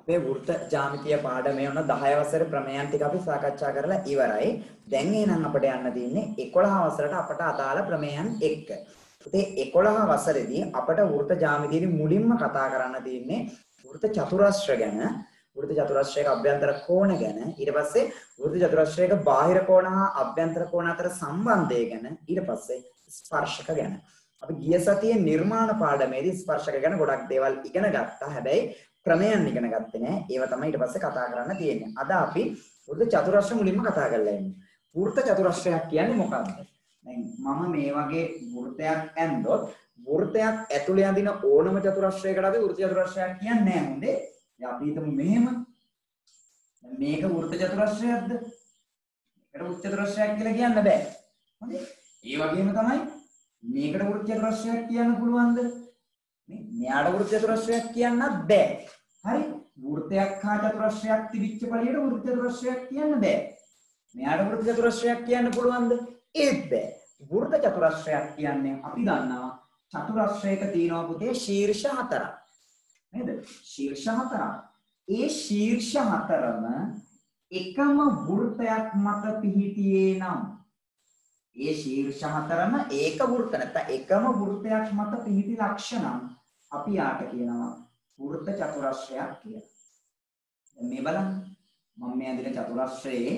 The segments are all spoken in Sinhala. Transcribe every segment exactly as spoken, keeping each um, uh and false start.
අපේ වෘත්ත ජ්‍යාමිතිය පාඩමේ වුණ දහය වසරේ ප්‍රමේයන් ටික අපි සාකච්ඡා කරලා ඉවරයි. දැන් එහෙනම් අපිට යන්න තියෙන්නේ එකොළහ වසරට අපට අදාළ ප්‍රමේයන් එක්ක. ඉතින් එකොළහ වසරේදී අපට වෘත්ත ජ්‍යාමිතියේ මුලින්ම කතා කරන්න තියෙන්නේ වෘත්ත චතුරස්‍ර ගැන, වෘත්ත චතුරස්‍රයක අභ්‍යන්තර කෝණ ගැන, ඊට පස්සේ වෘත්ත චතුරස්‍රයක බාහිර කෝණ හා අභ්‍යන්තර කෝණ අතර සම්බන්ධය ගැන, ඊට පස්සේ ස්පර්ශක ගැන. අපි ගිය සතියේ නිර්මාණ පාඩමේදී ස්පර්ශක ගැන ගොඩක් දේවල් ඉගෙන ගත්තා. හැබැයි ක්‍රමයන් ඉගෙන ගත්තේ නෑ. ඒව තමයි ඊට පස්සේ කතා කරන්න තියෙන්නේ. අද අපි වෘත්ත චතුරස්‍ර මුලින්ම කතා කරලා ඉන්නේ. වෘත්ත චතුරස්‍රයක් කියන්නේ මොකක්ද? දැන් මම මේ වගේ වෘත්තයක් ඇන්දොත් වෘත්තයක් ඇතුලේ අඳින ඕනම චතුරස්‍රයකට අපි වෘත්ත චතුරස්‍රයක් කියන්නේ නෑ හොඳේ. දැන් අපි හිතමු මෙහෙම. දැන් මේක වෘත්ත චතුරස්‍රයක්ද? මේකට වෘත්ත චතුරස්‍රයක් කියලා කියන්න බෑ. හොඳේ. ඒ වගේම තමයි මේකට වෘත්ත චතුරස්‍රයක් කියන්න පුළුවන්ද? මේ මෙයාට වෘත්ත චතුරස්‍රයක් කියන්නත් බෑ. හරි? වෘත්තයක් හා චතුරස්‍රයක් තිබිච්ච පළියට වෘත්ත චතුරස්‍රයක් කියන්න බෑ. මෙයාට වෘත්ත චතුරස්‍රයක් කියන්න පුළුවන්ද? ඒත් බෑ. වෘත්ත චතුරස්‍රයක් කියන්නේ අපි දන්නවා චතුරස්‍රයක තියෙනවා පුතේ ශීර්ෂ හතරක්. නේද? ශීර්ෂ හතරක්. ඒ ශීර්ෂ හතරම එකම වෘත්තයක් මත පිහිටියේ නම් ඒ ශීර්ෂ හතරම ඒක වෘත්ත නැත්නම් එකම වෘත්තයක් මත පිහිටි ලක්ෂණ අපි යාට කියනවා වෘත්ත චතුරස්‍රයක් කියලා. දැන් මේ බලන්න මම මේ අදින චතුරස්‍රයේ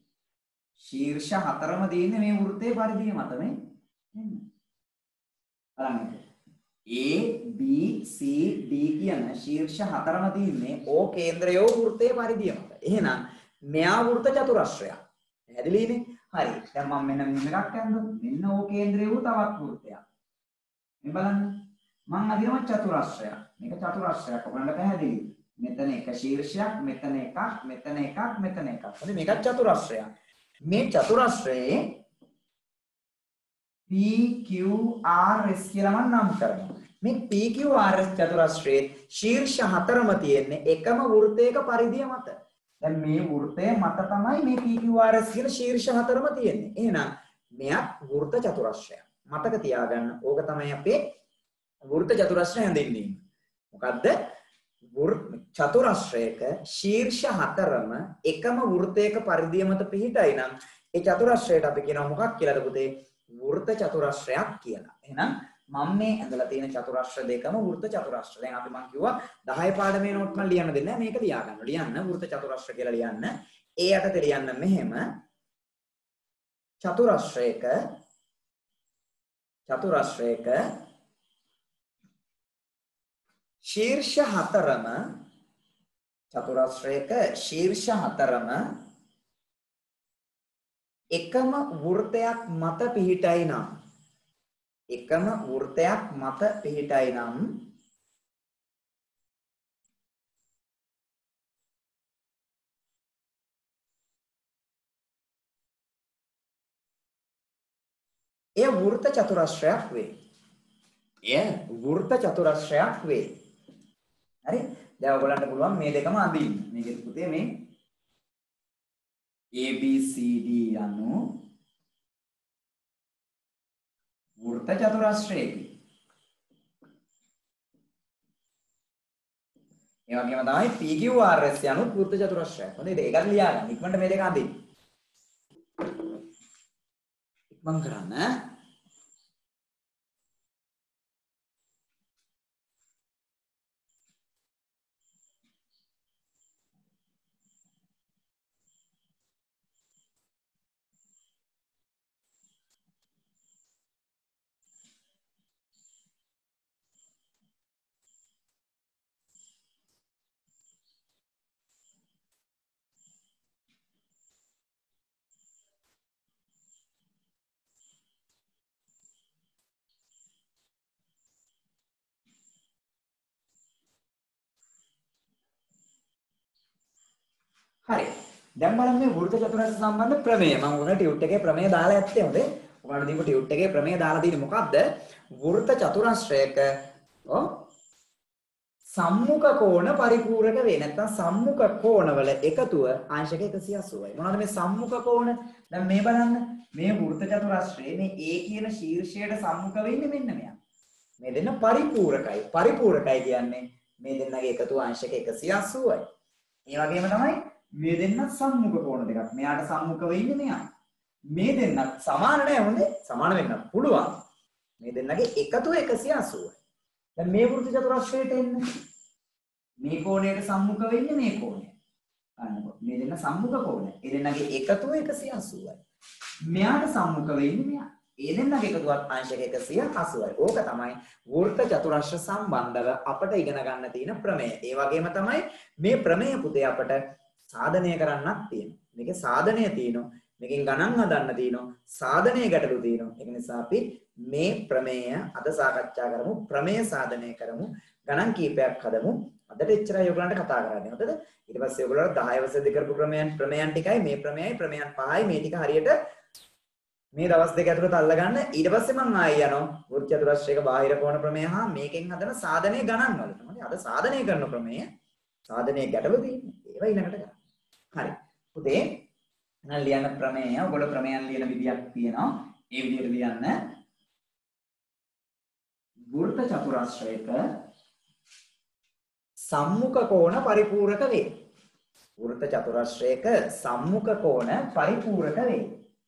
ශීර්ෂ හතරම තියෙන්නේ මේ වෘත්තයේ පරිධිය මත නේ. එන්න. බලන්න. A B C D කියන ශීර්ෂ හතරම තියෙන්නේ O කේන්ද්‍රයෝ වෘත්තයේ පරිධිය මත. එහෙනම් මෙයා වෘත්ත චතුරස්‍රයක්. පැහැදිලිනේ? හරි. දැන් මම මෙන්න මෙන්න එකක් ගන්නොත් මෙන්න O කේන්ද්‍රයේ වූ තවත් වෘත්තයක්. මේ බලන්න. මම අදිනවා චතුරස්‍රයක්. මේක චතුරස්‍රයක්. ඔයගොල්ලන්ට පැහැදිලි. මෙතන එක ශීර්ෂයක්, මෙතන එකක්, මෙතන එකක්, මෙතන එකක්. හරි මේක චතුරස්‍රයක්. මේ චතුරස්‍රයේ P Q R S කියලා මම නම් කරනවා. මේ P Q R S චතුරස්‍රයේ ශීර්ෂ හතරම තියෙන්නේ එකම වෘත්තයක පරිධිය මත. දැන් මේ වෘත්තය මත තමයි මේ P Q R S කියන ශීර්ෂ හතරම තියෙන්නේ. එහෙනම් මෙයක් වෘත්ත චතුරස්‍රයක්. මතක තියාගන්න. ඕක තමයි අපේ වෘත්ත චතුරස්‍රය හැඳින්වීම. මොකද්ද? චතුරස්‍රයක ශීර්ෂ හතරම එකම වෘත්තයක පරිධිය මත පිහිටයි නම් ඒ චතුරස්‍රයට අපි කියනවා මොකක් කියලාද පුතේ? වෘත්ත චතුරස්‍රයක් කියලා. එහෙනම් මම මේ ඇඳලා තියෙන චතුරස්‍ර දෙකම වෘත්ත චතුරස්‍ර. දැන් අපි මම කිව්වා දහය පාඩමේ නෝට් මම ලියන්න දෙන්නේ නැහැ. මේක ලියාගන්න. ලියන්න වෘත්ත චතුරස්‍ර කියලා ලියන්න. ඒ යටතේ ලියන්න මෙහෙම චතුරස්‍රයක චතුරස්‍රයක ශීර්ෂ හතරම චතුරස්‍රයක ශීර්ෂ හතරම එකම වෘත්තයක් මත පිහිටයි නම් එකම වෘත්තයක් මත පිහිටයි නම් එය වෘත්ත චතුරස්‍රයක් වේ. එය වෘත්ත චතුරස්‍රයක් වේ. හරි? දැන් ඔයගොල්ලන්ට පුළුවන් මේ දෙකම අඳින්න. මේකේ පුතේ මේ A B C D යනු වෘත්ත චතුරස්‍රයකි. ඒ වගේම තමයි P Q R S යනු වෘත්ත චතුරස්‍රයක්. හොඳයි ඒකත් ලියාගන්න. ඉක්මනට මේ දෙක අඳින්න. ඉක්මන් කරන්න. හරි. දැන් බලන්න මේ වෘත්ත චතුරස්‍ර සම්බන්ධ ප්‍රමේය. මම උන ටියුට් එකේ ප්‍රමේය දාලා ඇත්තේ හොඳේ. ඔයාලට දීපු ටියුට් එකේ ප්‍රමේය දාලා තියෙන්නේ මොකද්ද? වෘත්ත චතුරස්‍රයක ඔව් සම්මුඛ කෝණ පරිපූර්ණක වේ. නැත්නම් සම්මුඛ කෝණවල එකතුව අංශක එකසිය අසූවයි. මොනවද මේ සම්මුඛ කෝණ? දැන් මේ බලන්න. මේ වෘත්ත චතුරස්‍රයේ මේ A කියන ශීර්ෂයට සම්මුඛ වෙන්නේ මෙන්න මෙයා. මේ දෙන්න පරිපූර්ණකයි. පරිපූර්ණකයි කියන්නේ මේ දෙන්නගේ එකතුව අංශක එකසිය අසූවයි. ඒ වගේම තමයි මේ දෙන්න සම්මුඛ කෝණ දෙකක්. මෙයාට සම්මුඛව ඉන්නේ මෙයා. මේ දෙන්නත් සමාන නෑ හොඳේ. සමාන වෙන්න පුළුවන්. මේ දෙන්නගේ එකතුව එකසිය අසූවයි. දැන් මේ වෘත්ත චතුරස්‍රයට එන්න. මේ කෝණයට සම්මුඛ වෙන්නේ මේ කෝණය. අන්නකො මේ දෙන්න සම්මුඛ කෝණ. ඒ දෙන්නගේ එකතුව එකසිය අසූවයි. මෙයාට සම්මුඛ වෙන්නේ මෙයා. ඒ දෙන්නගේ එකතුවත් අංශක එකසිය අසූවයි. ඕක තමයි වෘත්ත චතුරස්‍ර සම්බන්ධව අපට ඉගෙන ගන්න තියෙන ප්‍රමේය. ඒ වගේම තමයි මේ ප්‍රමේය පුතේ අපට සාධනය කරන්නත් තියෙනවා. මේකේ සාධනය තියෙනවා. මේකෙන් ගණන් හදන්න තියෙනවා. සාධනීය ගැටලු තියෙනවා. ඒක නිසා අපි මේ ප්‍රමේය අද සාකච්ඡා කරමු. ප්‍රමේය සාධනය කරමු. ගණන් කීපයක් හදමු. අදට එච්චරයි ඔයගලන්ට කතා කරන්නේ. හොඳද? ඊට පස්සේ ඔයගලන්ට දහය වසරේදී කරපු ප්‍රමේයන් ප්‍රමේයන් ටිකයි මේ ප්‍රමේයයි ප්‍රමේයන් පහයි මේ ටික හරියට මේ දවස් දෙක ඇතුළත අල්ලගන්න. ඊට පස්සේ මම ආයෙ යනවා වෘත්ත චතුරස්‍රයක බාහිර කෝණ ප්‍රමේය හා මේකෙන් හදන සාධනීය ගණන් වලට. හරි. අද සාධනය කරන ප්‍රමේය සාධනීය ගැටලු තියෙන්නේ. ඒවා ඊළඟට ගන්න. හරි. පුතේ එහෙනම් ලියන ප්‍රමේය ඔයගොල්ලෝ ප්‍රමේයන් ලියන විදියක් තියෙනවා. ඒ විදිහට ලියන්න. වෘත්ත චතුරස්‍රයක සම්මුඛ කෝණ පරිපූරක වේ. වෘත්ත චතුරස්‍රයක සම්මුඛ කෝණ පරිපූරක වේ.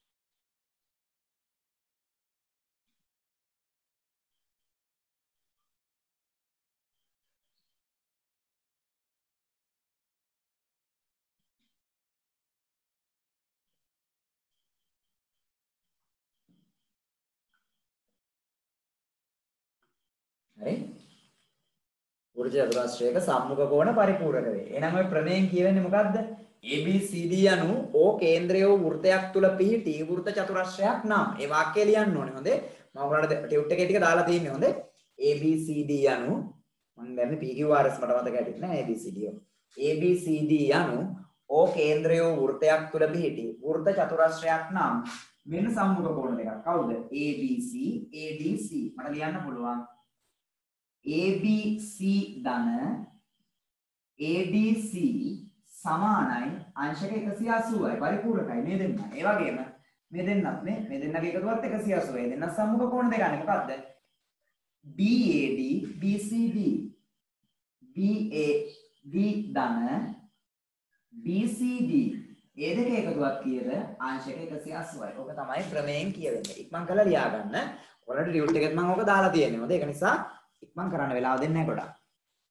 හරි. වෘත්ත චතුරස්‍රයක සම්මුඛ කෝණ පරිපූරක වේ. එහෙනම් ඔය ප්‍රමේයයෙන් කියවෙන්නේ මොකද්ද? A B C D යනු O කේන්ද්‍රය වූ වෘත්තයක් තුල පිහිටි වෘත්ත චතුරස්‍රයක් නම්. ඒ වාක්‍යය ලියන්න ඕනේ. හොඳේ. මම ඔයාලට ටියුට් එකේ ටික දාලා තියෙන්නේ. හොඳේ. A B C D යනු මම දැන් P Q R S මට මතක හිටින්නේ නැහැ A B C D. A B C D යනු O කේන්ද්‍රය වූ වෘත්තයක් තුල පිහිටි වෘත්ත චතුරස්‍රයක් නම් මෙන්න සම්මුඛ කෝණ දෙකක්. කවුද? A B C A D C. මට ලියන්න පුළුවන්. A B C ධන A D C සමානයි අංශක එකසිය අසූවයි පරිපූර්ණකයි මේ දෙන්න. ඒ වගේම මේ දෙන්නත් මේ මේ දෙන්නගේ එකතුවත් එකසිය අසූවයි. දෙන්න සම්මුඛ කෝණ දෙකනේ මොකද්ද? B A D B C D B A D ධන B C D ඒ දෙක එකතුවත් කීයද? අංශක එකසිය අසූවයි. ඕක තමයි ප්‍රමේයෙන් කියවෙන්නේ. ඉක්මන් කරලා ලියා ගන්න. ඔයාලට ටියුට් එකෙත් මම ඕක දාලා තියෙන්නේ. හොඳ ඒක නිසා ඉක්මන් කරන්න වෙලාව දෙන්නේ නැහැ ගොඩක්.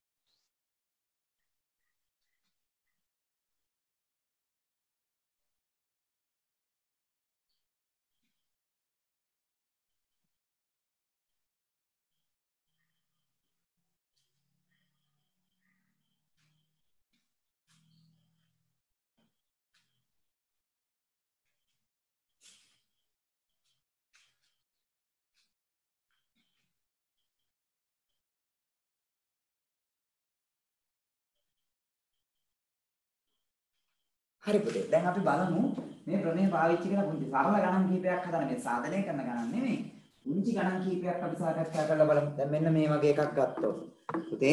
හරි පුතේ. දැන් අපි බලමු මේ ප්‍රමේය පාවිච්චි කරලා පුංචි සරල ගණන් කීපයක් හදන්න. මේ සාධනය කරන ගණන් නෙමෙයි. පුංචි ගණන් කීපයක් අපි සාකච්ඡා කරලා බලමු. දැන් මෙන්න මේ වගේ එකක් ගත්තොත්. පුතේ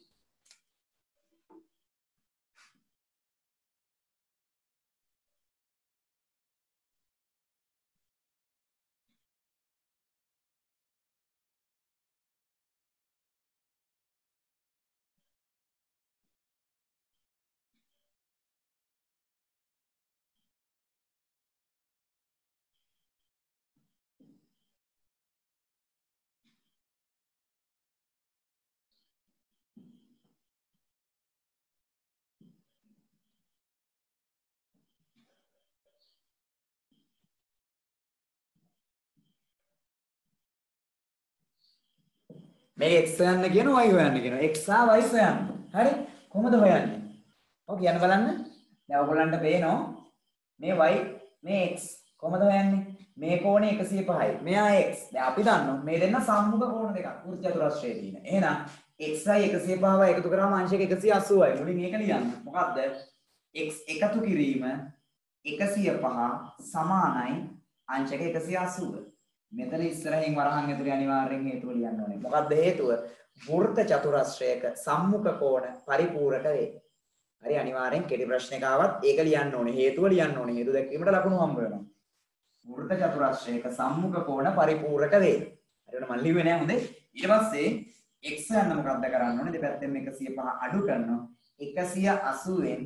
මේ x හොයන්න කියන y හොයන්න කියන x සහ y හොයන්න. හරි? කොහොමද හොයන්නේ? ඔව් කියන්න බලන්න. දැන් ඔයගොල්ලන්ට පේනවා මේ y මේ x කොහොමද හොයන්නේ? මේ කෝණය එකසිය පහයි. මෙයා x. දැන් අපි දන්නවා මේ දෙන්න සම්මුඛ කෝණ දෙකක් වෘත්ත චතුරස්‍රයේ තියෙන. එහෙනම් xයි එකසිය පහයි එකතු කරාම අංශක එකසිය අසූවයි. මුලින් ඒක ලියන්න. මොකද්ද? x එකතු කිරීම එකසිය පහ සමානයි අංශක එකසිය අසූව. මෙතන ඉස්සරහින් වරහන් ඇතුලේ අනිවාර්යෙන් හේතුව ලියන්න ඕනේ. මොකක්ද හේතුව? වෘත්ත චතුරස්‍රයක සම්මුඛ කෝණ පරිපූරක වේ. හරි අනිවාර්යෙන් කෙටි ප්‍රශ්නයක් ආවත් ඒක ලියන්න ඕනේ. හේතුව ලියන්න ඕනේ. හේතුව දැක්වීමට ලකුණු හම්බ වෙනවා. වෘත්ත චතුරස්‍රයක සම්මුඛ කෝණ පරිපූරක වේ. හරියට මම ලිව්වේ නෑ හොඳේ. ඊට පස්සේ x යන මොකක්ද කරන්න ඕනේ? දෙපැත්තෙන් එකසිය පහ අඩු කරනවා. එකසිය අසූවෙන්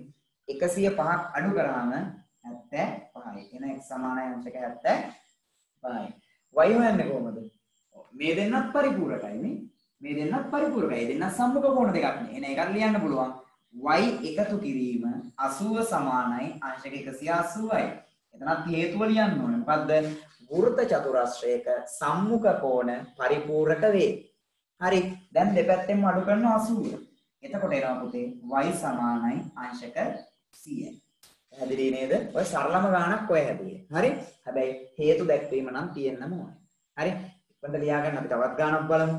එකසිය පහක් අඩු කරාම හැත්තෑ පහයි. එහෙනම් x සමානයි අංශක හැත්තෑ පහයි. y හොයන්නේ කොහොමද? මේ දෙන්නත් පරිපූර්ණකයි නේ. මේ දෙන්නත් පරිපූර්ණකයි. ඒ දෙන්නත් සම්මුඛ කෝණ දෙකක් නේ. එහෙනම් ඒකත් ලියන්න පුළුවන්. y එකතු කිරීම අසූව සමානයි අංශක එකසිය අසූවයි. එතනත් හේතුව ලියන්න ඕනේ. මොකද්ද? වෘත්ත චතුරස්‍රයක සම්මුඛ කෝණ පරිපූර්ණක වේ. හරි. දැන් දෙපැත්තෙන්ම අඩු කරනවා අසූව. එතකොට එනවා පුතේ y සමානයි අංශක සීයයි. පැහැදිලි නේද? ඔය සරලම ගානක් ඔය හැදුවේ. හරි? හැබැයි හේතු දැක්වීම නම් තියෙන්නම ඕනේ. හරි? ඉක්මනට ලියා ගන්න අපි තවත් ගානක් බලමු.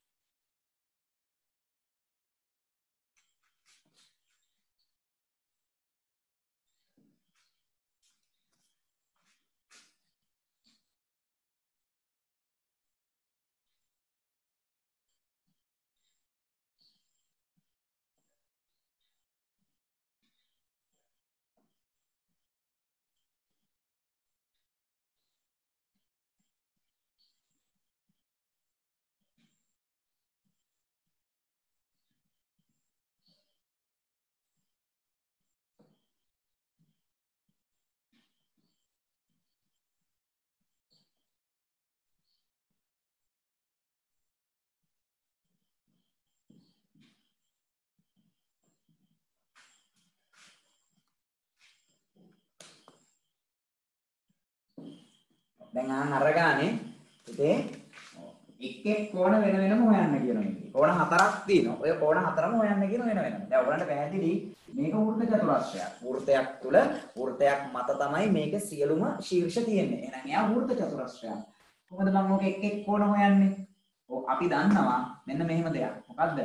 දැන් අහන් අරගානේ ඉතින් එක් එක් කෝණ වෙන වෙනම හොයන්න කියනවා ඉතින්. කෝණ හතරක් තියෙනවා. ඔය කෝණ හතරම හොයන්න කියන වෙන වෙනම. දැන් ඔයගලන්ට පැහැදිලි මේක වෘත්ත චතුරස්‍රයක්. වෘත්තයක් තුල වෘත්තයක් මත තමයි මේක සියලුම ශීර්ෂ තියෙන්නේ. එහෙනම් එයා වෘත්ත චතුරස්‍රයක්. කොහොමද මම ඔක එක් එක් කෝණ හොයන්නේ? ඔව් අපි දන්නවා මෙන්න මෙහෙම දෙයක්. මොකද්ද?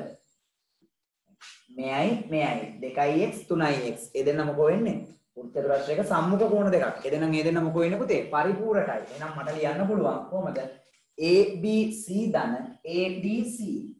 මෙයයි මෙයයි දෙකයි x තුනයි x. ඒ දෙන්න මොකෝ වෙන්නේ? වෘත්ත චතුරස්‍රයක සම්මුඛ කෝණ දෙකක්. ඒ දෙන්න මේ දෙන්න මොකෝ වෙන්නේ පුතේ? පරිපූර්ණකයි. එහෙනම් මට ලියන්න පුළුවන් කොහොමද? A B C ධන A D C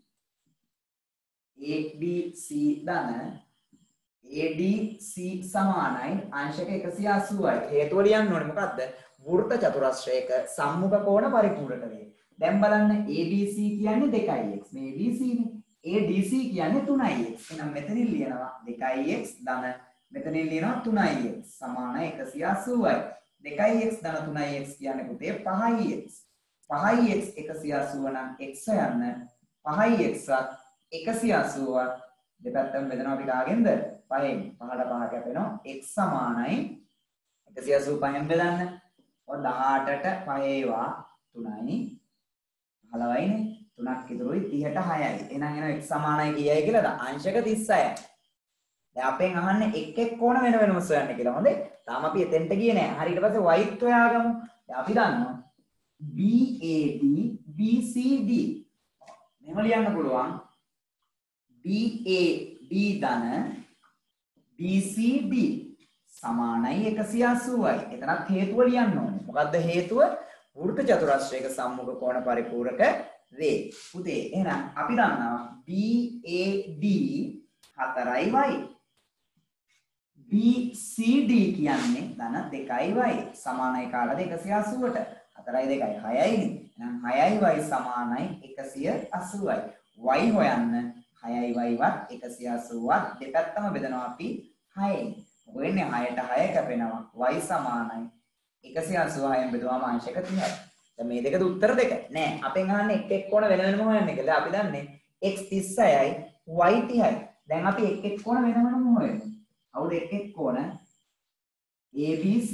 A B C ධන A D C සමානයි අංශක එකසිය අසූවයි. හේතුව ලියන්න ඕනේ මොකද්ද? වෘත්ත චතුරස්‍රයක සම්මුඛ කෝණ පරිපූර්ණක වේ. දැන් බලන්න A B C කියන්නේ දෙකයි x. මේ A B C නේ. A D C කියන්නේ තුනයි x. එහෙනම් මෙතනින් ලියනවා දෙකයි x ධන මෙතනින් ලියනවා තුනයි x සමානයි එකසිය අසූවයි. දෙකයි x ධන තුනයි x කියන්නේ පුතේ පහයි x. පහයි x එකසිය අසූව නම් x යන්න පහයි x එකසිය අසූව දෙපැත්තම බෙදනවා අපි කාගෙන්ද? පහෙන්. පහට පහ කැපෙනවා x සමානයි එකසිය අසූව පහෙන් බෙදන්න. ඔය දහඅටට පහේවා තුනයි පහළොවයිනේ. තුනක් ඉතුරුයි තිහට හයයි. එහෙනම් එනවා x සමානයි කීයයි කියලාද? අංශක තිස්සයයි. දැන් අපෙන් අහන්නේ එක් එක් කෝණ වෙන වෙනම සොයන්න කියලා. හොඳේ. තාම අපි එතෙන්ට ගියේ නෑ. හරි ඊට පස්සේ y ත් හොයාගමු. දැන් අපි දන්නවා B A D B C D. මෙහෙම ලියන්න පුළුවන්. B A D ධන B C D සමානයි එකසිය අසූවයි. එතනත් හේතුව ලියන්න ඕනේ. මොකද්ද හේතුව? වෘත්ත චතුරස්‍රයක සම්මුඛ කෝණ පරිපූර්ණක වේ. පුතේ එහෙනම් අපි දන්නවා B A D හතරයි y. B C D කියන්නේ ධන දෙකයි y. සමානයි කාටද එකසිය අසූවට. හතරයි දෙකයි හයයි නේ. එහෙනම් හයයි y සමානයි එකසිය අසූවයි. y හොයන්න හයයි y වත් එකසිය අසූවත් දෙපැත්තම බෙදනවා අපි හයෙන්. මොකද වෙන්නේ හයට හය කැපෙනවා. y සමානයි එකසිය අසූවයෙන් බෙදුවාම අංශක තිහයි. දැන් මේ දෙකද උත්තර දෙක. නෑ අපෙන් අහන්නේ එක් එක් කෝණ වෙන වෙනම හොයන්න කියලා. අපි දන්නේ x තිස්සයයි y තිහයි. දැන් අපි එක් එක් කෝණ වෙන වෙනම හොයමු. අවුද එක් එක් කෝණ A B C.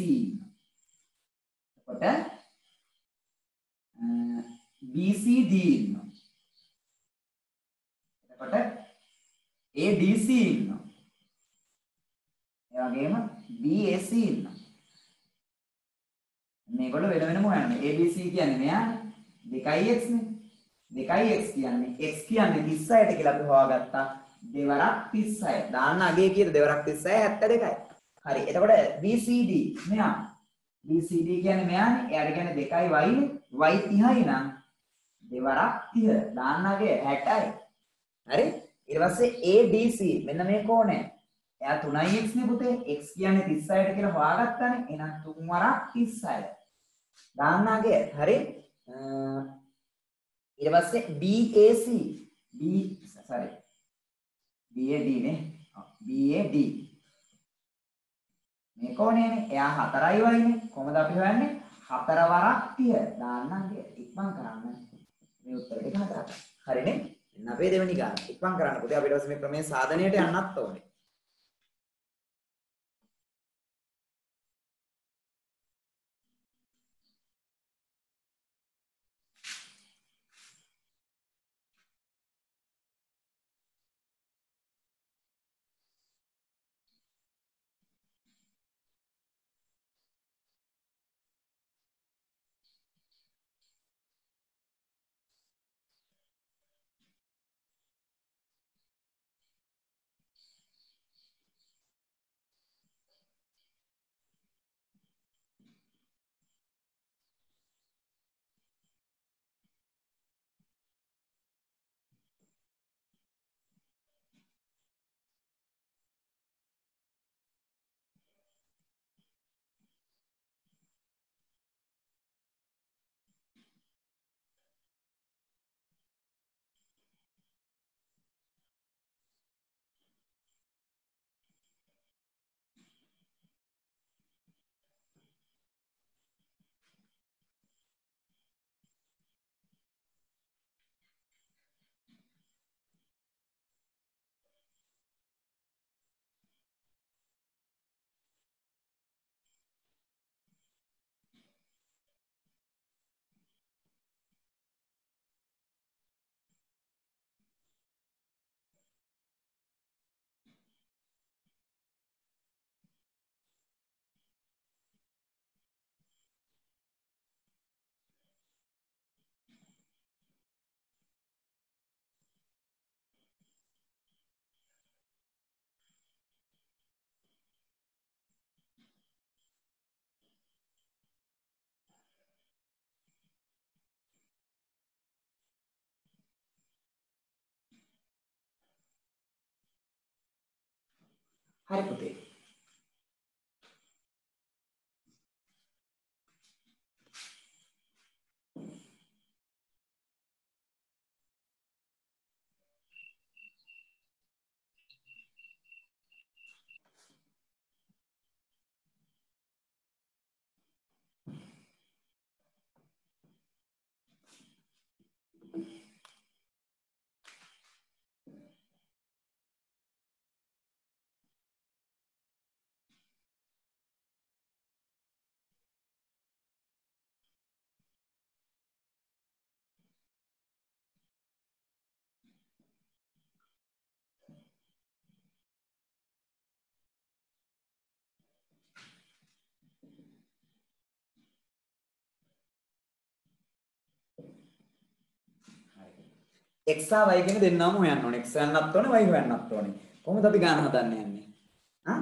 එතකොට B C D ඉන්නවා. එතකොට A D C ඉන්නවා. ඒ වගේම B A C ඉන්නවා. මේගොල්ලෝ වෙන වෙනම හොයන්නේ. A B C කියන්නේ මෙයානේ. දෙකයි x නේ. දෙකයි x කියන්නේ x කියන්නේ තිස්සයට කියලා අපි හොයාගත්තා. දෙවරක් තිස්සය. දාන්න අගේ කීයද? දෙවරක් තිස්සය හැත්තෑ දෙකයි. හරි. එතකොට B C D මෙයා. B C D කියන්නේ මෙයානේ. එයාට කියන්නේ දෙකයි y නේ. y තිහයි නම් දෙවරක් තිහ. දාන්න අගේ හැටයි. හරි. ඊට පස්සේ A D C මෙන්න මේ කෝණය. එයා තුනයි x නේ පුතේ. x කියන්නේ තිස්සයට කියලා හොයාගත්තානේ. එහෙනම් තුන් වරක් තිස්සය. දාන්න අගේ. හරි. ඊට පස්සේ B A C B sorry B A D නේ. B A D මේ කෝණයනේ. එයා හතරයි වයිනේ. කොහොමද අපි හොයන්නේ? හතර වරක් තිය දාන්නම් කියලා. ඉක්මන් කරන්න. මේ උත්තර ටික හතරක්. හරිනේ? එන්න අපේ දෙවෙනි ගාන. ඉක්මන් කරන්න පුතේ. අපිට ඊට පස්සේ මේ ක්‍රමයේ සාධනයට යන්නත් ඕනේ. හරි පුතේ. x සහ y කියන දෙන්නම හොයන්න ඕනේ. x හොයන්නත් ඕනේ, y හොයන්නත් ඕනේ. කොහොමද අපි ගාන හදන්න යන්නේ? හා?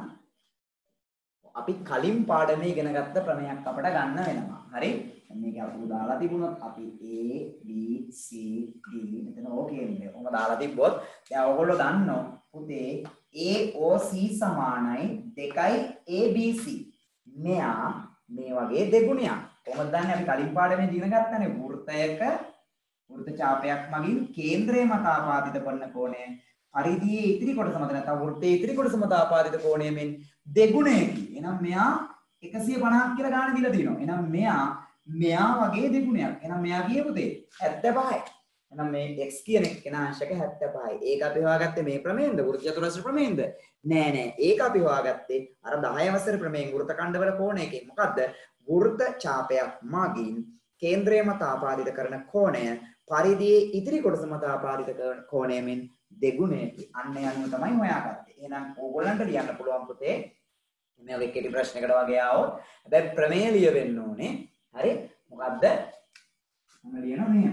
අපි කලින් පාඩමේ ඉගෙන ගත්ත ක්‍රමයක් අපිට ගන්න වෙනවා. හරි? මේක අපි දාලා තිබුණොත් අපි a b c d මෙතන ඕකේ ඉන්නේ. කොහොම දාලා තිබ්බොත් දැන් ඔයගොල්ලෝ දන්නෝ පුතේ a o c සමානයි දෙකයි a b c. මෙයා මේ වගේ දෙගුණයක්. කොහොමද දන්නේ? අපි කලින් පාඩමේ ඉගෙන ගත්තනේ වෘත්තයක වෘත්ත ඡාපයක් මගින් කේන්ද්‍රය මත ආපාදිත කරන කෝණය පරිධියේ ඉතිරි කොටස මත නැත්නම් වෘත්තයේ ඉතිරි කොටස මත ආපාදිත කෝණය මෙන් දෙගුණයකි. එහෙනම් මෙයා එකසිය පනහක් කියලා ගාණ දීලා තියෙනවා. එහෙනම් මෙයා මෙයා වගේ දෙගුණයක්. එහෙනම් මෙයා ගියේ පුතේ හැත්තෑ පහයි. එහෙනම් මේ x කියන කෙනා අංශක හැත්තෑ පහයි. ඒක අපි හොයාගත්තේ මේ ප්‍රමේයෙන්ද? වෘත්ත චතුරස්‍ර ප්‍රමේයෙන්ද? නෑ නෑ. ඒක අපි හොයාගත්තේ අර දහය වසර ප්‍රමේයෙන් වෘත්ත ඛණ්ඩවල කෝණයකින්. මොකද්ද? වෘත්ත ඡාපයක් මගින් කේන්ද්‍රය මත ආපාදිත කරන කෝණය පරිධියේ ඉදිරි කොටස මත ආපාදිත කරන කෝණය මෙන් දෙගුණයකි. අන්න යනුව තමයි හොයාගත්තේ. එහෙනම් ඕගොල්ලන්ට ලියන්න පුළුවන් පුතේ මේ වගේ කෙටි ප්‍රශ්නයකට වගේ ආවොත් හැබැයි ප්‍රමේය ලියවෙන්න ඕනේ. හරි? මොකද්ද? මම ලියනවා මෙහෙම.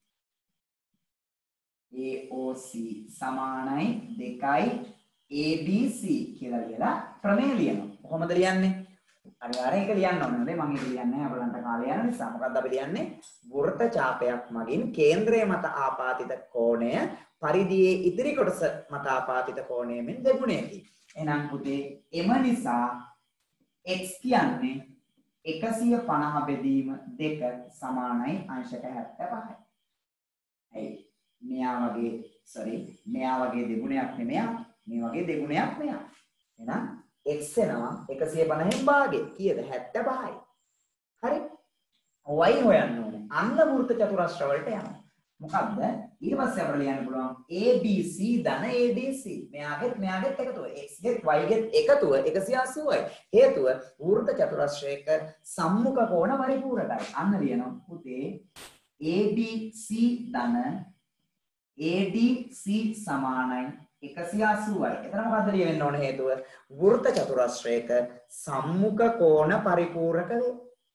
a o c සමානයි දෙකයි a b c කියලා ලියලා ප්‍රමේය ලියනවා. කොහොමද ලියන්නේ? අනිවාර්යෙන් ඒක ලියන්න ඕනේ. මම ඒක ලියන්නේ නැහැ. අපලන්ට කාලය යන නිසා. මොකද්ද අපි ලියන්නේ? වෘත්ත ඡාපයක් මගින් කේන්ද්‍රය මත ආපාදිත කෝණය පරිධියේ ඉදිරි කොටස මත ආපාදිත කෝණය මෙන් දෙගුණයකි. එහෙනම් පුතේ එම නිසා x කියන්නේ එකසිය පනහ බෙදීම දෙක සමානයි අංශක හැත්තෑ පහයි. ඇයි? මෙයා වගේ sorry මෙයා වගේ දෙගුණයක් නෙමෙයි. මේ වගේ දෙගුණයක් මෙයා. එහෙනම් x එනවා එකසිය පනහෙන් භාගේ කීයද හැත්තෑ පහයි. හරි. y හොයන්න ඕනේ. අන්න වෘත්ත චතුරස්‍ර වලට යනවා. මොකද්ද? ඊට පස්සේ අපිට ලියන්න පුළුවන් A B C ධන A B C. මෙයාගෙත් මෙයාගෙත් එකතුව. x ගෙත් y ගෙත් එකතුව එකසිය අසූවයි. හේතුව වෘත්ත චතුරස්‍රයක සම්මුඛ කෝණ පරිපූර්ණයි. අන්න ලියනවා පුතේ A B C ධන A D C සමානයි එකසිය අසූවයි. එතන මොකද්ද ලියවෙන්න ඕන හේතුව? වෘත්ත චතුරස්‍රයක සම්මුඛ කෝණ පරිපූර්ණක වේ.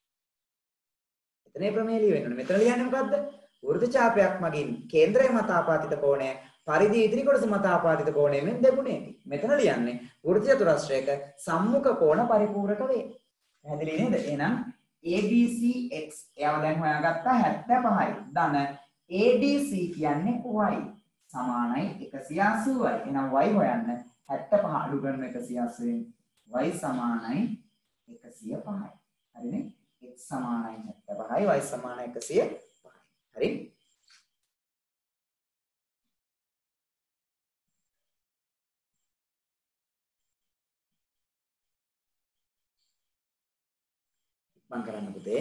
එතනේ ප්‍රමේය ලියවෙන්න ඕනේ. මෙතන ලියන්නේ මොකද්ද? වෘත්ත ඡාපයක් මගින් කේන්ද්‍රය මත ආපාදිත කෝණය පරිධි ඉදිරි කොටස මත ආපාදිත කෝණයෙන් දෙගුණයකි. මෙතන ලියන්නේ වෘත්ත චතුරස්‍රයක සම්මුඛ කෝණ පරිපූර්ණක වේ. පැහැදිලි නේද? එහෙනම් A B C x එයාව දැන් හොයාගත්තා හැත්තෑ පහයි. ධන A D C කියන්නේ y සමානයි එකසිය අසූවයි. එහෙනම් y හොයන්න හැත්තෑ පහ අඩු කරන එකසිය අසූවෙන් y සමානයි එකසිය පහයි. හරිනේ? x සමානයි හැත්තෑ පහයි y සමානයි එකසිය පහයි. හරි? මම කරන්න පුතේ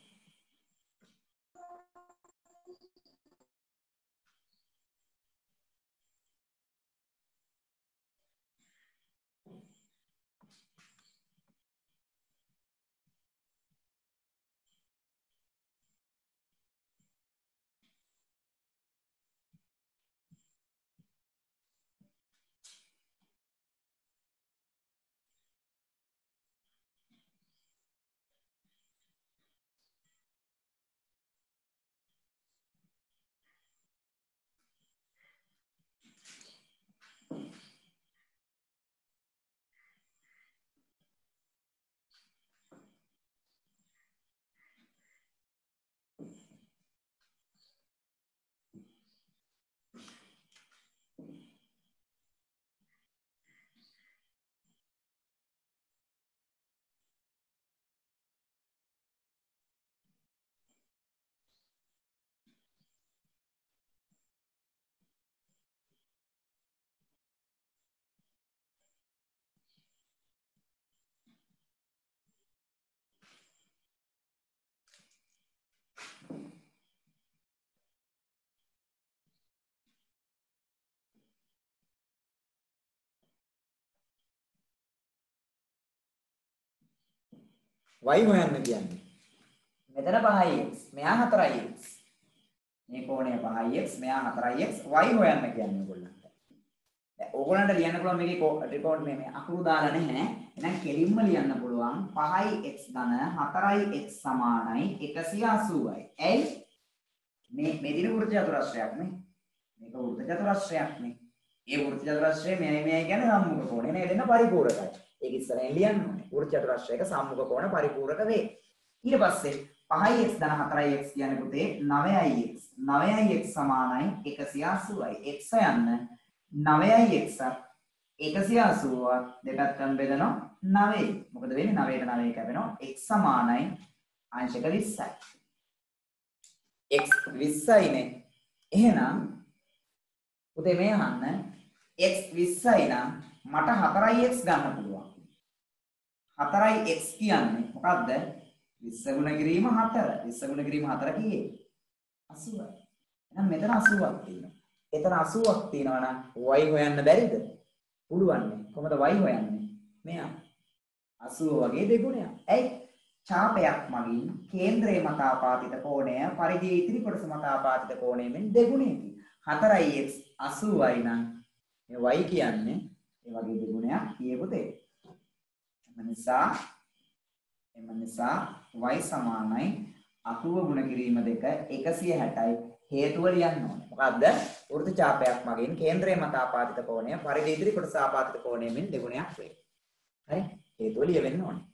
y හොයන්න කියන්නේ. මෙතන පහයි x මෙයා හතරයි x. මේ කෝණය පහයි x මෙයා හතරයි x y හොයන්න කියන්නේ ඔයගොල්ලන්ට. දැන් ඕගොල්ලන්ට ලියන්න පුළුවන් මේකේ රිපෝට් මේ මේ අකුරු දාලා නැහැ. එහෙනම් කෙලින්ම ලියන්න පුළුවන් පහයි x ධන හතරයි x සමානයි එකසිය අසූවයි. ඇයි? මේ මේ දින වෘත්ත චතුරස්‍රයක් නේ. මේක වෘත්ත චතුරස්‍රයක් නේ. ඒ වෘත්ත චතුරස්‍රයේ මෙයයි මෙයයි කියන්නේ සම්මුඛ කෝණය නේ. දෙන්න පරිපූර්ණකයි. ඒක ඉස්සරහින් ලියන්න ඕනේ. වෘත්ත චතුරස්‍රයක සම්මුඛ කෝණ පරිපූර්ණක වේ. ඊට පස්සේ පහයි x ධන හතරයි x කියන්නේ පුතේ නවයයි x. නවයයි x සමානයි එකසිය අසූවයි. x යන්න නවයයි x එකසිය අසූව දෙපැත්තෙන් බෙදනවා නවයයි. මොකද වෙන්නේ? නවයට නවය කැපෙනවා. x සමානයි අංශක විස්සයි. x විස්සයිනේ. එහෙනම් පුතේ මේ අහන්න x විස්සයි නම් මට හතරයි x ගන්න පුළුවන්. හතරයි x කියන්නේ මොකද්ද? විස්ස ගුණ කිරීම හතර. විස්ස ගුණ කිරීම හතර කීයේ? අසූවයි. එහෙනම් මෙතන අසූවක් තියෙනවා. එතන අසූවක් තියෙනවා නම් y හොයන්න බැරිද? පුළුවන්. කොහොමද y හොයන්නේ? මෙයා අසූව වගේ දෙගුණයක්. ඇයි? ඡාපයක් මගින් කේන්ද්‍රයේ මත ආපාදිත කෝණය පරිධියේ ඉදිරි කොටස මත ආපාදිත කෝණයෙන් දෙගුණයකි. හතරයි x අසූවයි නම් මේ y කියන්නේ ඒ වගේ දෙගුණයක් කියේ පුතේ. එම නිසා එම නිසා y සමානයි අසූව ගුණ කිරීම දෙක එකසිය හැටයි. හේතුව ලියන්න ඕනේ. මොකද්ද? වෘත්ත ඡාපයක් මගින් කේන්ද්‍රයේ මත ආපාදිත කෝණය පරිධියේ ඉදිරි කොටස ආපාදිත කෝණයෙන් දෙගුණයක් වේ. හරි? හේතුව ලියවෙන්න ඕනේ.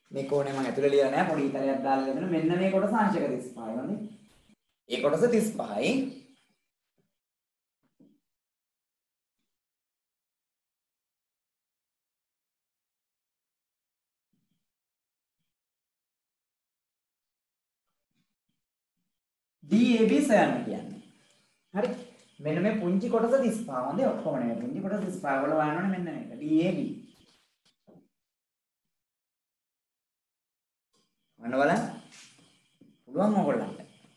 මේ කෝණය මම ඇතුලේ ලියලා නැහැ පොඩි ඉතරයක් දාලා දෙන්න මෙන්න මේ කොටස අංශක තිස් පහයි වනේ ඒ කොටස තිස් පහයි D A B සොයන්න කියන්නේ හරි මෙන්න මේ පුංචි කොටස තිස් පහ හොඳේ ඔක්කොම නේ පුංචි කොටස තිස් පහ වල හොයනවනේ මෙන්න මේක D A B අන්න බලන්න පුළුවන් ඕගොල්ලන්ට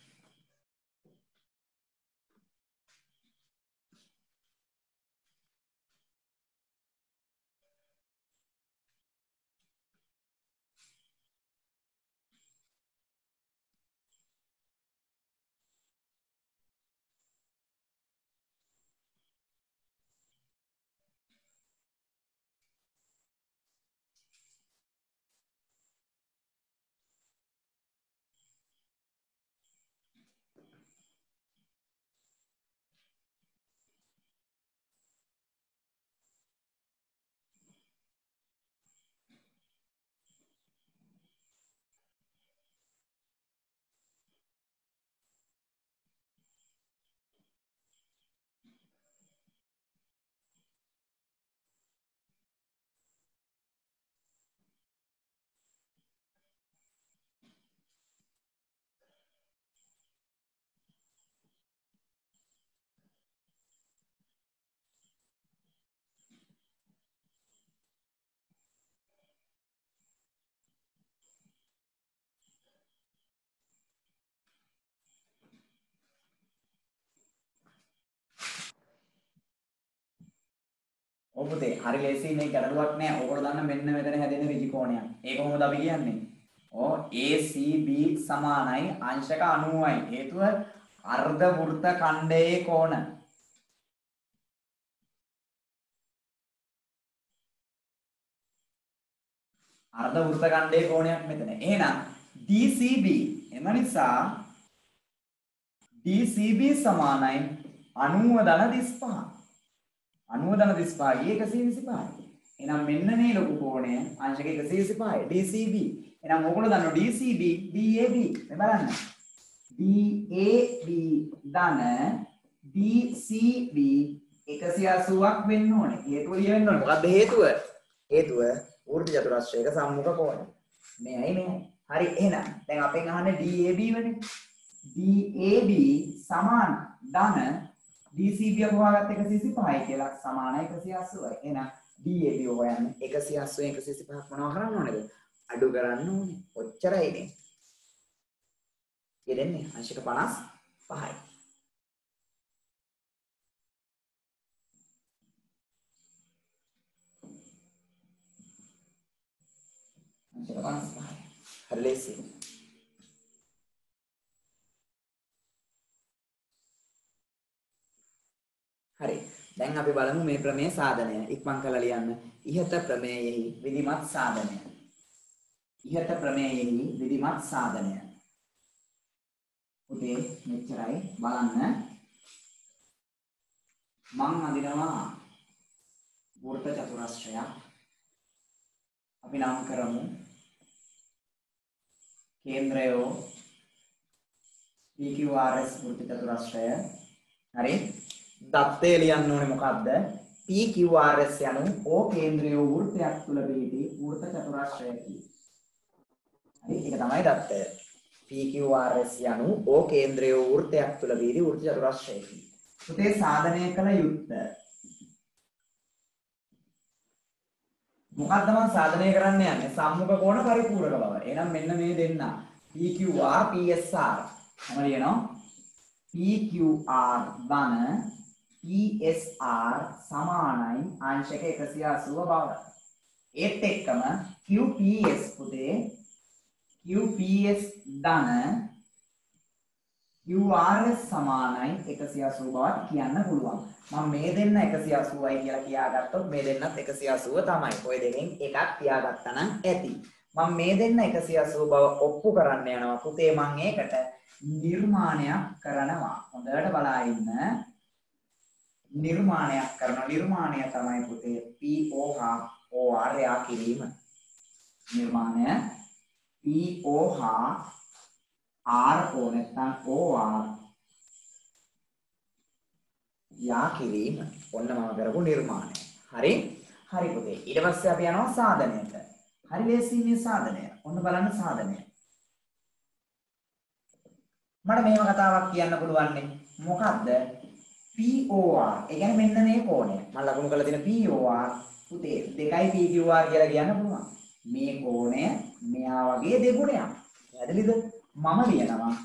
ඔව් පුතේ හරි ලේසි මේ ගැටලුවක් නෑ ඕගොල්ලෝ දන්න මෙන්න මෙතන හැදෙන ඍජු කෝණයක් ඒක කොහොමද අපි කියන්නේ ඕ A C B සමානයි අංශක අනූවයි හේතුව අර්ධ වෘත්ත ඛණ්ඩයේ කෝණ අර්ධ වෘත්ත ඛණ්ඩයේ කෝණයක් මෙතන එහෙනම් D C B එම නිසා D C B සමානයි අනූව ධන තිස් පහ අනූව ධන තිස් පහ ගියේ එකසිය විසිපහයි. එහෙනම් මෙන්න මේ ලොකු කෝණය අංශක එකසිය විසිපහයි D C B. එහෙනම් ඕගොල්ලෝ දන්නවා D C B D A B. මේ බලන්න. D A B ධන D C B එකසිය අසූවක් වෙන්න ඕනේ. හේතුව ලියවෙන්න ඕනේ. මොකක්ද හේතුව? හේතුව වෘත්ත චතුරස්‍රයක සම්මුඛ කෝණය. මෙයයි මෙයයි. හරි එහෙනම් දැන් අපෙන් අහන්නේ D A B වනේ. D A B සමාන ධන D C B හොයාගත්ත එකසිය විසිපහයි කියලා සමාන එකසිය අසූවයි. එහෙනම් D A B හොයන්නේ එකසිය අසූවෙන් එකසිය විසිපහක් මොනව කරන්න ඕනේද? අඩු කරන්න ඕනේ. ඔච්චරයිනේ. ඊදෙන්නේ අංශක පනස් පහයි. අංශක පනස් පහයි. හරි ලේසි. හරි දැන් අපි බලමු මේ ප්‍රමේය සාධනය ඉක්මන් කරලා ලියන්න ඉහත ප්‍රමේයෙහි විධිමත් සාධනය ඉහත ප්‍රමේයෙහි විධිමත් සාධනය උදේ මෙච්චරයි බලන්න මං අඳිනවා වෘත්ත චතුරස්‍රයක් අපි නම් කරමු කේන්ද්‍රය P Q R S වෘත්ත චතුරස්‍රය හරි දත්තය ලියන්න ඕනේ මොකද්ද P Q R S යනු O කේන්ද්‍රය වෘත්තයක් තුල පිහිටි වෘත්ත චතුරස්‍රයකි. හරි ඒක තමයි දත්තය. P Q R S යනු O කේන්ද්‍රය වෘත්තයක් තුල පිහිටි වෘත්ත චතුරස්‍රයකි. පුතේ සාධනය කළ යුත්තේ මොකද්ද මම සාධනය කරන්න යන්නේ සම්මුඛ කෝණ පරිපූර්ණක බව. එහෙනම් මෙන්න මේ දෙන්න P Q R P S R. මම ලියනවා P Q R ධන P S R සමානයි අංශක එකසිය අසූව බව. ඒත් එක්කම Q P S පුතේ Q P S ධන Q R S සමානයි එකසිය අසූව බවට කියන්න පුළුවන්. මම මේ දෙන්න එකසිය අසූවයි කියලා කියාගත්තොත් මේ දෙන්නත් එකසිය අසූව තමයි. ඔය දෙකෙන් එකක් තියාගත්තා නම් ඇති. මම මේ දෙන්න එකසිය අසූව බව ඔප්පු කරන්න යනවා. පුතේ මම ඒකට නිර්මාණයක් කරනවා. හොඳට බලා ඉන්න. නිර්මාණයක් කරන නිර්මාණය තමයි පුතේ P O හා O R යා කිරීම. නිර්මාණය P O හා R O නැත්නම් O R යා කිරීම. ඔන්න මම කරපු නිර්මාණය. හරි? හරි පුතේ. ඊට පස්සේ අපි යනවා සාධනයට. හරි ලේසි මේ සාධනය. ඔන්න බලන්න සාධනය. මට මේව කතාවක් කියන්න පුළුවන් නේ. මොකද්ද? P O R. ඒ කියන්නේ මෙන්න මේ කෝණය. මම ලකුණු කරලා තියෙන P O R පුතේ දෙකයි P Q R කියලා කියන්න පුළුවන්. මේ කෝණය මෙයා වගේ දෙගුණයක්. පැහැදිලිද? මම ලියනවා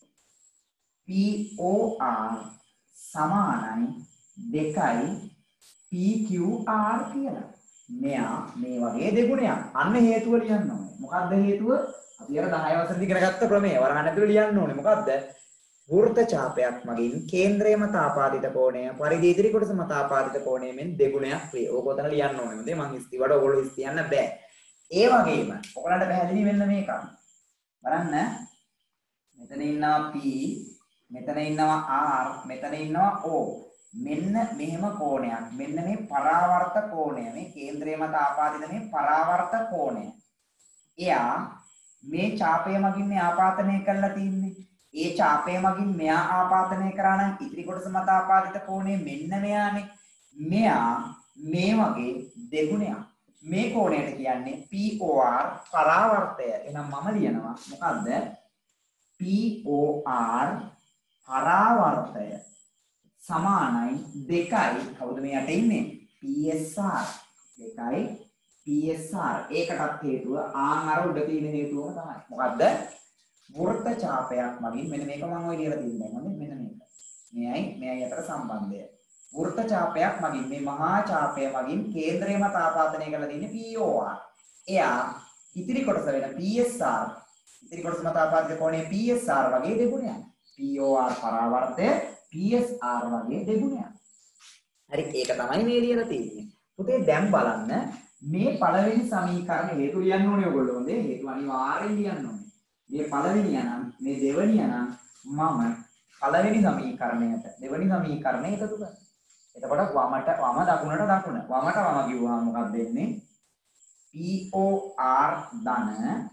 P O R සමානයි දෙකයි P Q R කියලා. මෙයා මේ වගේ දෙගුණයක්. අන්න හේතුව ලියන්න ඕනේ. මොකද්ද හේතුව? අපි අර දහය වසරේදී ඉගෙන ගත්ත ක්‍රමය වරහන් ඇතුළේ ලියන්න ඕනේ. මොකද්ද? වෘත්ත ඡාපයක් මගින් කේන්ද්‍රයේ මත ආපාදිත කෝණය පරිධි ඉදිරි කොටස මත ආපාදිත කෝණය මෙන් දෙගුණයක් වේ. ඕක උතන ලියන්න ඕනේ. මොකද මං ඉස්තිවට ඔයගොල්ලෝ ඉස් තියන්න බෑ. ඒ වගේම ඔයගලන්ට පැහැදිලි වෙන්න මේක. බලන්න. මෙතන ඉන්නවා P, මෙතන ඉන්නවා R, මෙතන ඉන්නවා O. මෙන්න මෙහෙම කෝණයක්. මෙන්න මේ පරාවර්ත කෝණය. මේ කේන්ද්‍රයේ මත ආපාදිත මේ පරාවර්ත කෝණය. එයා මේ ඡාපය මගින් මේ ආපාතනය කරලා තින්නේ. ඒ ඡාපය මගින් මෙයා ආපාතනය කරා නම් ඉතිරි කොටස මත ආපාදිත කෝණය මෙන්න මෙයානේ. මෙයා මේ වගේ දෙගුණයක්. මේ කෝණයට කියන්නේ P O R පරාවර්තය. එහෙනම් මම ලියනවා මොකද්ද? P O R පරාවර්තය සමානයි දෙකයි කවුද මේ යට ඉන්නේ? P S R. දෙකයි P S R. ඒකටත් හේතුව ආන් අර උඩ තියෙන හේතුවම තමයි. මොකද්ද? වෘත්ත ඡාපයක් මගින් මෙන්න මේක මම ඔය ලියලා තින්නේ මොකද? මෙන්න මේක. මෙයයි මෙයයි අතර සම්බන්ධය. වෘත්ත ඡාපයක් මගින් මේ මහා ඡාපය මගින් කේන්ද්‍රය මත ආපාදනය කරලා තියෙන්නේ P O R. එයා ඉතිරි කොටස වෙන P S R. ඉතිරි කොටස මත ආපාදිත කෝණය P S R වගේ දෙගුණයක්. P O R පරාවර්තය P S R වගේ දෙගුණයක්. හරි ඒක තමයි මේ ලියලා තියෙන්නේ. පුතේ දැන් බලන්න මේ පළවෙනි සමීකරණ හේතු ලියන්න ඕනේ ඔයගොල්ලෝ. හොඳේ හේතු අනිවාර්යෙන් ලියන්න ඕනේ. මේ පළවෙනිය නම් මේ දෙවෙනිය නම් මම පළවෙනි සමීකරණයට දෙවෙනි සමීකරණය එකතු කරනවා. එතකොට වමට වම දකුණට දකුණ. වමට වම කිව්වහම මොකක්ද වෙන්නේ? P O R ධන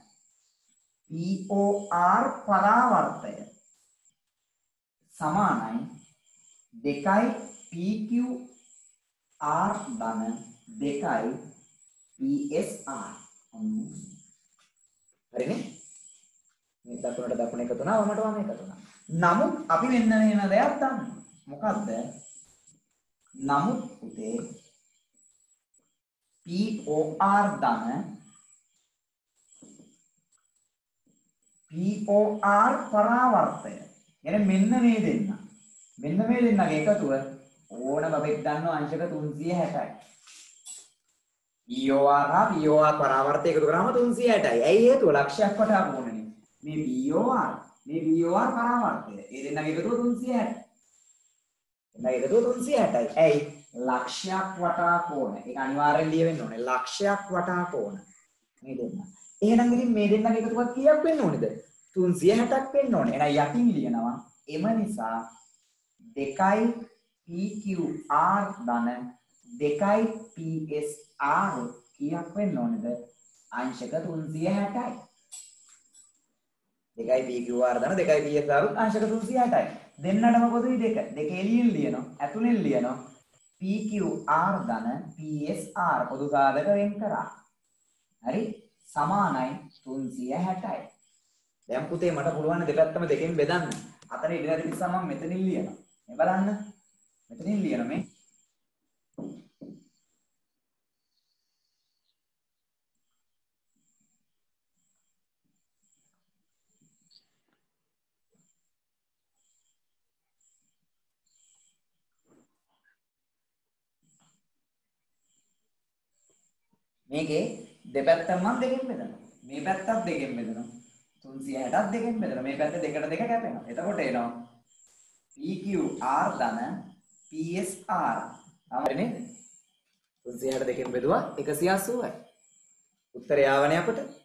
P O R පරාවර්තය සමානයි දෙකයි P Q R ධන දෙකයි P S R. හරිනේ? මේ දකුණට දකුණ එකතු වුණා වමට වම එකතු වුණා. නමුත් අපි මෙන්න මෙහෙම දෙයක් දන්නවා. මොකද්ද? නමුත් පුතේ P O R ධන P O R පරාවර්තය. يعني මෙන්න මේ දෙන්න. මෙන්න මේ දෙන්නගේ එකතුව ඕන බබෙක් ගන්නවා අංශක තුන්සිය හැටයි. P O R හා P O R පරාවර්තය එකතු කරාම තුන්සිය හැටයි. ඇයි හේතුව? ලක්ෂයක් වටා කෝණනේ. මේ P O R මේ P O R පරාවර්තය. ඒ දෙන්නගේ එකතුව තුන්සිය හැටයි. එන්නගේ එකතුව තුන්සිය හැටයි. ඇයි? ලක්ෂයක් වටා කෝණ. ඒක අනිවාර්යෙන් ලියවෙන්න ඕනේ. ලක්ෂයක් වටා කෝණ. මේ දෙන්න. එහෙනම් ඉතින් මේ දෙන්නගේ එකතුවක් කීයක් වෙන්න ඕනේද? තුන්සිය හැටක් වෙන්න ඕනේ. එහෙනම් යටින් ලියනවා. එම නිසා දෙකයි P Q R ධන දෙකයි P S R කීයක් වෙන්න ඕනේද? අංශක තුන්සිය හැටයි. දෙකයි P Q R ධන දෙකයි P S R අංශක තුන්සිය හැටයි. දෙන්නටම පොදුයි දෙක. දෙක එළියෙන් ලියනවා. ඇතුලෙන් ලියනවා. P Q R ධන P S R පොදු සාධක වෙන් කරා. හරි? සමානයි තුන්සිය හැටයි. දැන් පුතේ මට පුළුවන් දෙපැත්තම දෙකෙන් බෙදන්න. අතන ඉඳලා නිසා මම මෙතනින් ලියනවා. මේ බලන්න. මෙතනින් ලියන මේ මේකේ දෙපැත්තම මම දෙකෙන් බෙදනවා. මේ පැත්තත් දෙකෙන් බෙදනවා. තුන්සිය හැටක් දෙකෙන් බෙදනවා. මේ පැත්ත දෙකට දෙක කැපෙනවා. එතකොට එනවා P Q R ධන P S R. හරි නේද? තුන්සිය හැට දෙකෙන් බෙදුවා එකසිය අසූවයි. උත්තරය ආවනේ අපට.